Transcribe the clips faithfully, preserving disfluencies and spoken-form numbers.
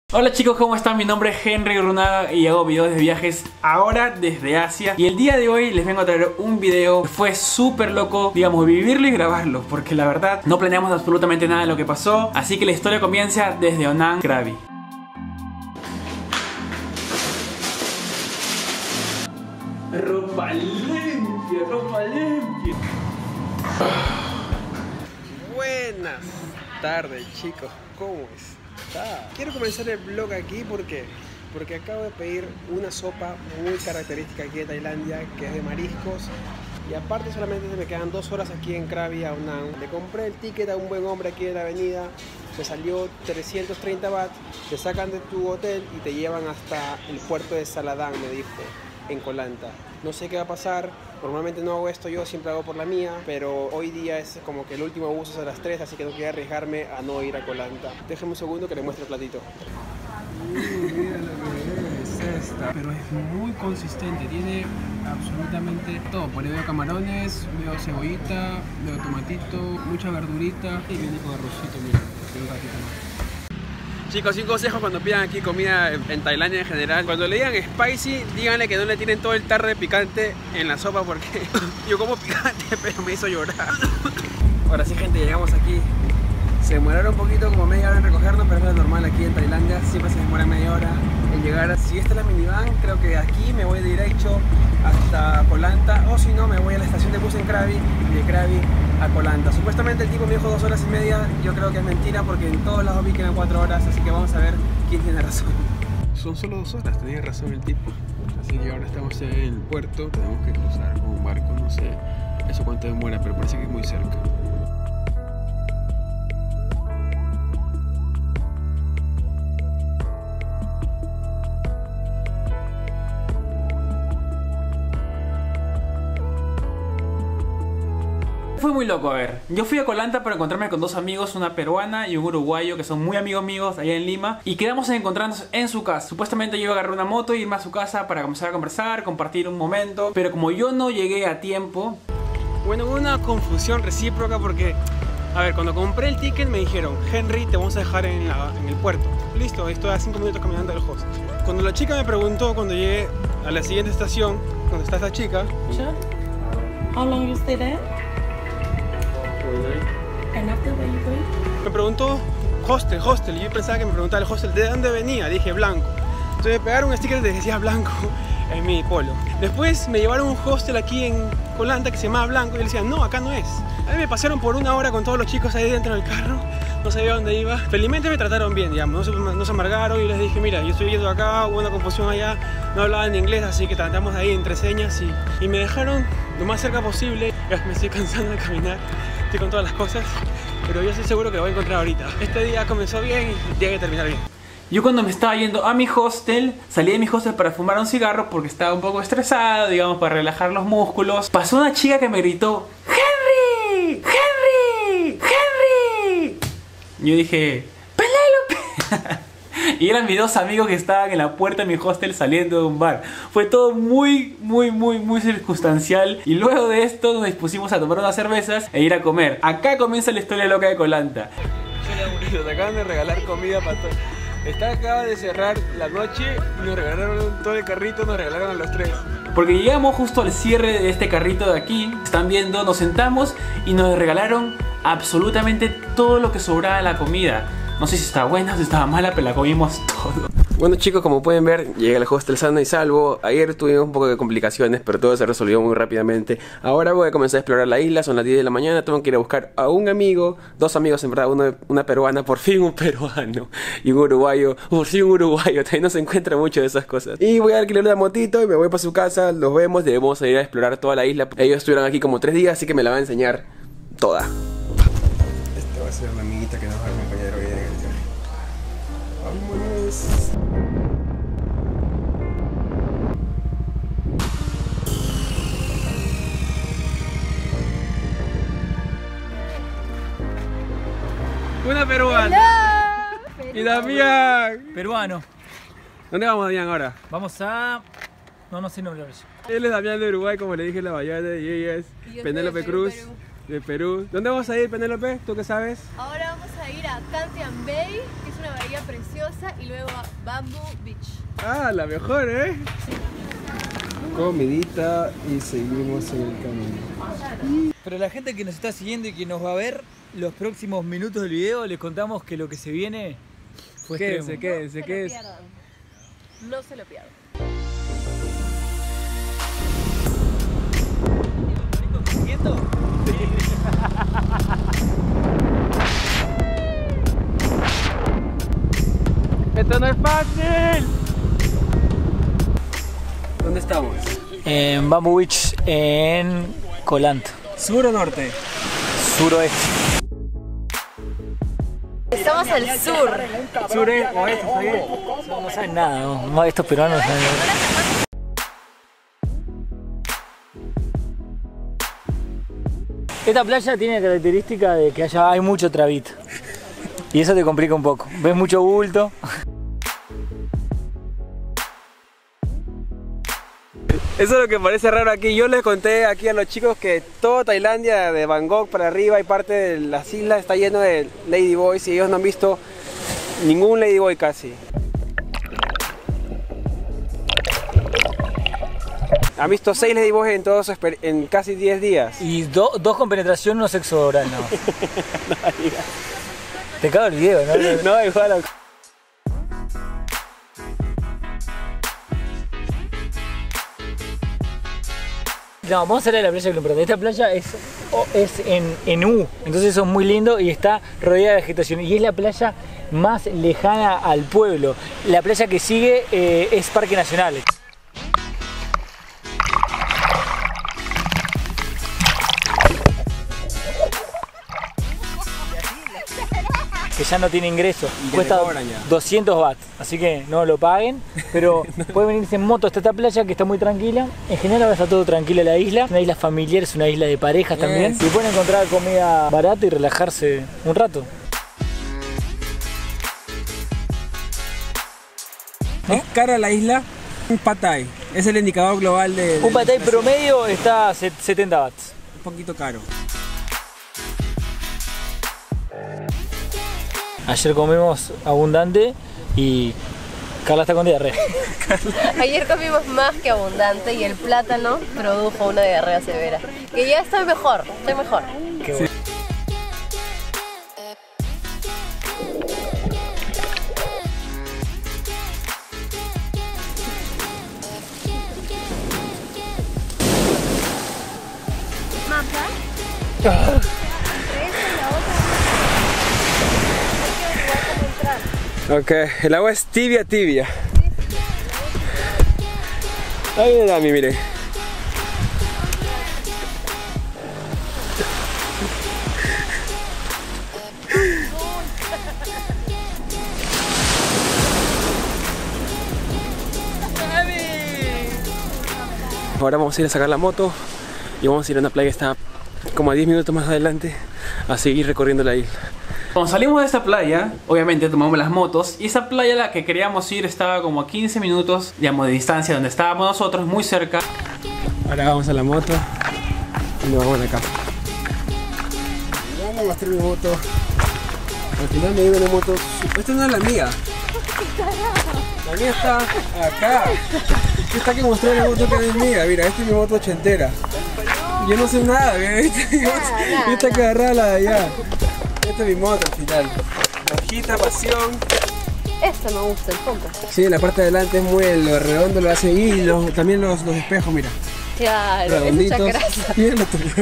Hola chicos, ¿cómo están? Mi nombre es Henry Grunaga y hago videos de viajes ahora desde Asia. Y el día de hoy les vengo a traer un video que fue súper loco, digamos, vivirlo y grabarlo, porque la verdad no planeamos absolutamente nada de lo que pasó. Así que la historia comienza desde Onam, Krabi. Ropa limpia, ropa limpia. Buenas tardes chicos, ¿cómo es? Ah, quiero comenzar el vlog aquí porque porque acabo de pedir una sopa muy característica aquí de Tailandia, que es de mariscos, y aparte solamente se me quedan dos horas aquí en Krabi, a Onam. Le compré el ticket a un buen hombre aquí de la avenida, me salió trescientos treinta baht, te sacan de tu hotel y te llevan hasta el puerto de Saladang, me dijo, en Koh Lanta. No sé qué va a pasar, normalmente no hago esto yo, siempre hago por la mía, pero hoy día es como que el último bus es a las tres, así que no quiero arriesgarme a no ir a Koh Lanta. Déjame un segundo que le muestre el platito. Uy, mira lo que es esta, pero es muy consistente, tiene absolutamente todo. Por ahí veo camarones, veo cebollita, veo tomatito, mucha verdurita y viene con arrocito, mira, un ratito más. Chicos, un consejo cuando pidan aquí comida en Tailandia en general: cuando le digan spicy, díganle que no le tienen todo el tarro de picante en la sopa, porque yo como picante pero me hizo llorar. Ahora sí, gente, llegamos aquí. Se demoraron un poquito, como media hora en recogernos, pero es lo normal aquí en Tailandia, siempre se demora media hora en llegar. Si esta es la minivan, creo que de aquí me voy derecho hasta Koh Lanta, o si no, me voy a la estación de bus en Krabi y de Krabi a Koh Lanta. Supuestamente el tipo me dijo dos horas y media, yo creo que es mentira porque en todos lados vi que eran cuatro horas, así que vamos a ver quién tiene razón. Son solo dos horas, tenía razón el tipo. Así que ahora estamos en el puerto, tenemos que cruzar con un barco, no sé eso cuánto demora, pero parece que es muy cerca. Fue muy loco, a ver, yo fui a Koh Lanta para encontrarme con dos amigos, una peruana y un uruguayo que son muy amigos míos allá en Lima, y quedamos en encontrarnos en su casa. Supuestamente yo iba a agarrar una moto y irme a su casa para comenzar a conversar, compartir un momento, pero como yo no llegué a tiempo... Bueno, hubo una confusión recíproca porque, a ver, cuando compré el ticket me dijeron: Henry, te vamos a dejar en, la, en el puerto. Listo, estoy a cinco minutos caminando del hostel. Cuando la chica me preguntó, cuando llegué a la siguiente estación, donde está esta chica, Sure. How long you stay there? And after where you going? me preguntó hostel, hostel, y yo pensaba que me preguntaba el hostel de dónde venía. Dije blanco. Entonces me pegaron un sticker que decía blanco en mi polo. Después me llevaron a un hostel aquí en Koh Lanta que se llamaba Blanco, y yo le decía: no, acá no es. A mí me pasaron por una hora con todos los chicos ahí dentro del carro, no sabía dónde iba. Felizmente me trataron bien, digamos, no se, no se amargaron, y les dije: mira, yo estoy yendo acá, hubo una confusión allá, no hablaban inglés, así que tratamos ahí entre señas, y, y me dejaron lo más cerca posible. Ya me estoy cansando de caminar, estoy con todas las cosas, pero yo estoy seguro que lo voy a encontrar ahorita. Este día comenzó bien y tiene que terminar bien. Yo cuando me estaba yendo a mi hostel, salí de mi hostel para fumar un cigarro porque estaba un poco estresado, digamos, para relajar los músculos. Pasó una chica que me gritó: ¡Henry! ¡Henry! ¡Henry! Yo dije: ¡Penélope! Y eran mis dos amigos que estaban en la puerta de mi hostel saliendo de un bar. Fue todo muy, muy, muy, muy circunstancial. Y luego de esto nos dispusimos a tomar unas cervezas e ir a comer. Acá comienza la historia loca de Koh Lanta. Nos acaban de regalar comida para todos. Está acaba de cerrar la noche y nos regalaron todo el carrito, nos regalaron a los tres. Porque llegamos justo al cierre de este carrito de aquí. Están viendo, nos sentamos y nos regalaron absolutamente todo lo que sobraba de la comida. No sé si estaba buena o si estaba mala, pero la comimos todo. Bueno chicos, como pueden ver, llegué al hostel sano y salvo. Ayer tuvimos un poco de complicaciones, pero todo se resolvió muy rápidamente. Ahora voy a comenzar a explorar la isla, son las diez de la mañana. Tengo que ir a buscar a un amigo, dos amigos en verdad, uno, una peruana, por fin un peruano, y un uruguayo, por fin un uruguayo. También no se encuentra mucho de esas cosas. Y voy a alquilar una motito y me voy para su casa, los vemos, debemos ir a explorar toda la isla. Ellos estuvieron aquí como tres días, así que me la va a enseñar toda. Esta va a ser la amiguita que nos va a acompañar hoy en el viaje. ¡Vámonos! Una peruana. Y Damián. Peruano. ¿Dónde vamos, Damián, ahora? Vamos a... No, no sé nombre. Él es Damián de Uruguay, como le dije en la mañana, y ella es Penélope Cruz, Perú. de Perú. ¿Dónde vamos a ir, Penélope? ¿Tú qué sabes? Ahora vamos a ir a Can Thiam Bay, que es una bahía playa preciosa y luego a Bamboo Beach. Ah, la mejor, ¿eh? Sí. Comidita y seguimos en el camino. Para la gente que nos está siguiendo y que nos va a ver los próximos minutos del video, les contamos que lo que se viene fue Quédense, extremo. quédense, No se lo quédense. pierdan. No se lo pierdan. ¡Esto no es fácil! ¿Dónde estamos? En Bamboo Beach, en Colant, ¿Sur o norte? suroeste. Estamos al sur. ¿Sur es oeste? ¿Está bien? No, no saben nada, no, no, estos peruanos no saben nada. Esta playa tiene la característica de que haya, hay mucho trabito. Y eso te complica un poco. Ves mucho bulto. Eso es lo que parece raro aquí. Yo les conté aquí a los chicos que toda Tailandia, de Bangkok para arriba y parte de las islas, está lleno de ladyboys y ellos no han visto ningún ladyboy casi. Han visto seis ladyboys en, todos, en casi diez días. Y do, dos con penetración, no sexo oral, no. No digas. Te cago el video, ¿no? No, igual. No, vamos a salir a la playa de Clumperton. Esta playa es, es en, en U, entonces eso es muy lindo y está rodeada de vegetación. Y es la playa más lejana al pueblo. La playa que sigue eh, es Parque Nacional. Que ya no tiene ingreso, cuesta doscientos watts, así que no lo paguen, pero pueden venirse en moto hasta esta playa que está muy tranquila. En general ahora está todo tranquilo en la isla, una isla familiar, es una isla de parejas también, y pueden encontrar comida barata y relajarse un rato. ¿Es cara la isla? Un pad thai, es el indicador global de... Un pad thai promedio está a setenta watts. Un poquito caro. Ayer comimos abundante y Carla está con diarrea. Ayer comimos más que abundante y el plátano produjo una diarrea severa. Que ya estoy mejor, estoy mejor. Qué bueno. Ok, el agua es tibia, tibia. Ahí viene Dami, mire. Ahora vamos a ir a sacar la moto y vamos a ir a una playa que está como a diez minutos más adelante a seguir recorriendo la isla. Cuando salimos de esta playa, obviamente tomamos las motos y esa playa a la que queríamos ir estaba como a quince minutos, digamos, de distancia donde estábamos nosotros, muy cerca. Ahora vamos a la moto y nos vamos a la casa. Vamos a mostrar mi moto. Al final me dio una moto. Esta no es la mía. La mía está acá. Esta que mostré la moto que no es mía. Mira, esta es mi moto ochentera. Yo no sé nada, mira. Esta, esta que agarrada la de allá. Esta es mi moto al final. Rojita, pasión. Esto me gusta, el fondo. Sí, la parte de adelante es muy lo redondo, lo hace. Y los, también los, los espejos, mira. Claro, Redonditos. es mucha grasa. Mira lo tuyo.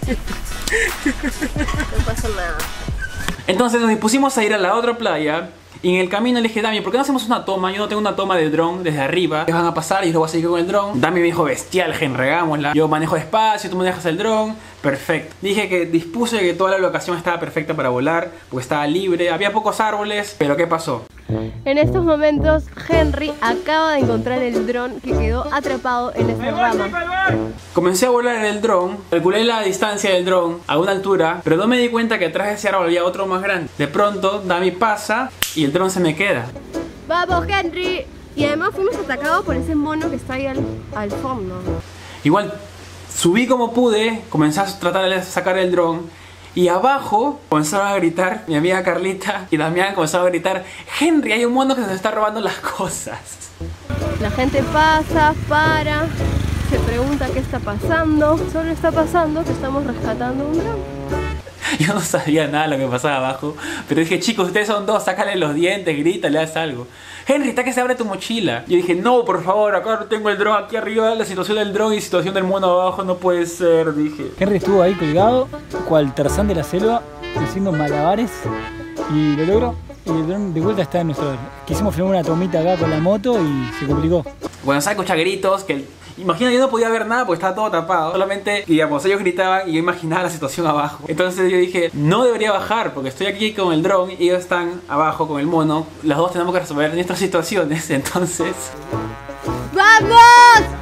No pasa nada. Entonces nos dispusimos a ir a la otra playa y en el camino le dije, Dami, ¿por qué no hacemos una toma? Yo no tengo una toma de dron desde arriba. ¿Qué van a pasar? Y yo lo voy a seguir con el dron. Dami me dijo, bestial, gen, regámosla. Yo manejo despacio, tú manejas el dron. Perfecto. Dije que dispuse que toda la locación estaba perfecta para volar, porque estaba libre, había pocos árboles, pero ¿qué pasó? En estos momentos, Henry acaba de encontrar el dron que quedó atrapado en esa rama. Comencé a volar en el dron, calculé la distancia del dron a una altura, pero no me di cuenta que atrás de ese árbol había otro más grande. De pronto, Dami pasa y el dron se me queda. ¡Vamos, Henry! Y además fuimos atacados por ese mono que está ahí al, al fondo. Igual, subí como pude, comencé a tratar de sacar el dron Y abajo comenzaron a gritar, mi amiga Carlita y Damián comenzaron a gritar: Henry, hay un mono que se nos está robando las cosas. La gente pasa, para, se pregunta qué está pasando. Solo está pasando que estamos rescatando un dron. Yo no sabía nada de lo que pasaba abajo, pero dije: chicos, ustedes son dos, sácale los dientes, grítale, haz algo. Henry, está que se abre tu mochila. Yo dije: no, por favor, acá tengo el dron aquí arriba, la situación del dron y la situación del mono abajo no puede ser, dije. Henry estuvo ahí colgado, cual Tarzán de la selva, haciendo malabares, y lo logró. Y el dron de vuelta está en nuestro... Quisimos filmar una tomita acá con la moto y se complicó. Bueno, se escucha gritos, que... Imagina, yo no podía ver nada porque estaba todo tapado. Solamente, digamos, ellos gritaban y yo imaginaba la situación abajo. Entonces yo dije: no debería bajar porque estoy aquí con el dron y ellos están abajo con el mono. Los dos tenemos que resolver nuestras situaciones, entonces... ¡Vamos!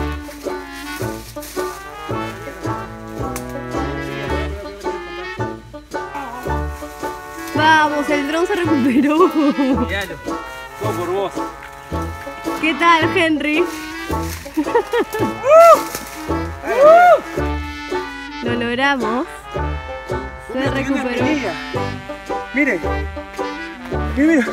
Vamos, el dron se recuperó. Claro, todo por vos. ¿Qué tal, Henry? Lo logramos. Se recuperó. Miren, miren.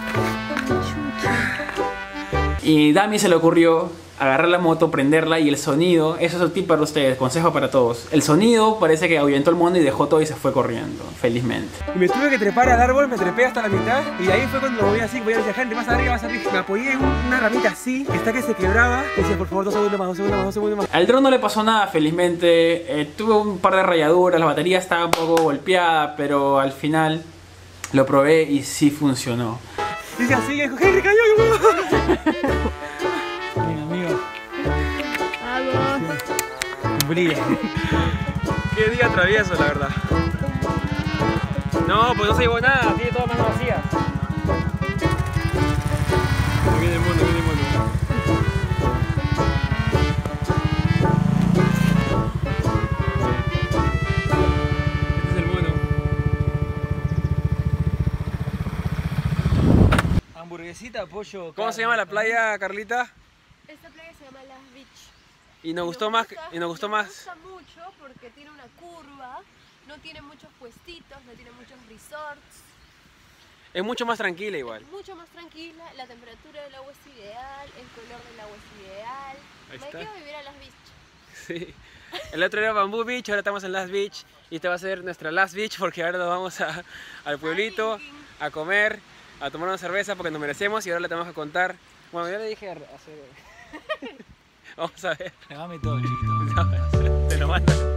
Y Dami se le ocurrió agarrar la moto, prenderla y el sonido, eso es un tip para ustedes, consejo para todos. El sonido parece que ahuyentó el mono y dejó todo y se fue corriendo, felizmente. Y me tuve que trepar al árbol, me trepé hasta la mitad y ahí fue cuando lo voy así, voy a decir: Henry, más arriba, más arriba. Me apoyé en una ramita así, que está que se quebraba. Y decía: por favor, dos segundos más, dos segundos más, dos segundos más. Al dron no le pasó nada, felizmente. Eh, tuvo un par de rayaduras, la batería estaba un poco golpeada, pero al final lo probé y sí funcionó. Y dice así, y dijo: Henry, cayó. Bien, amigo. Vamos. Brilla. Qué día travieso, la verdad. No, pues no se llevó nada, tiene todas manos vacías. Ahí viene el mono, viene el mono. Este es el mono. Hamburguesita, pollo. ¿Cómo se llama la playa, Carlita? Esta playa se llama Las Beach. Y nos gustó más, y nos gustó más. Me gusta mucho porque tiene una curva, no tiene muchos puestitos, no tiene muchos resorts. Es mucho más tranquila igual. Mucho más tranquila, la temperatura del agua es ideal, el color del agua es ideal. Ahí Me está. quiero vivir a Las Beach. Sí. El otro era Bamboo Beach, ahora estamos en Last Beach. Y esta va a ser nuestra Last Beach porque ahora nos vamos a, al pueblito a comer, a tomar una cerveza porque nos merecemos y ahora le tenemos que contar. Bueno, yo le dije a hacer... Vamos a ver. Grabame todo, chiquito. Te lo mando.